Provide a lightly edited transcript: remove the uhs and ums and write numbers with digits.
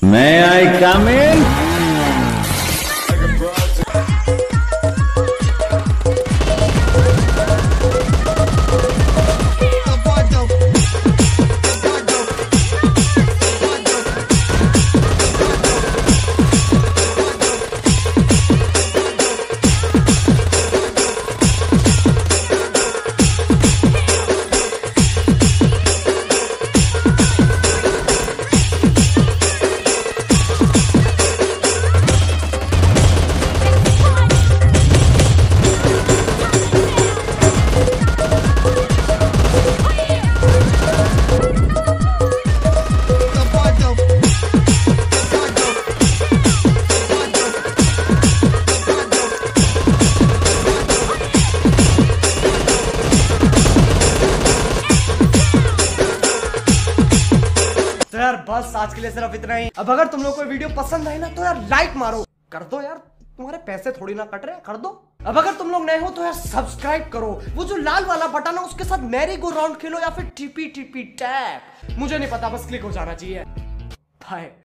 May I come in? तो यार बस आज के लिए सिर्फ इतना ही। अब अगर तुम लोग को वीडियो पसंद आई ना तो यार लाइक मारो, कर दो यार, तुम्हारे पैसे थोड़ी ना कट रहे, कर दो। अब अगर तुम लोग नए हो तो यार सब्सक्राइब करो, वो जो लाल वाला बटन है उसके साथ मैरी गो राउंड खेलो या फिर टीपी टीपी टैप, मुझे नहीं पता, बस क्लिक हो जाना चाहिए। बाय।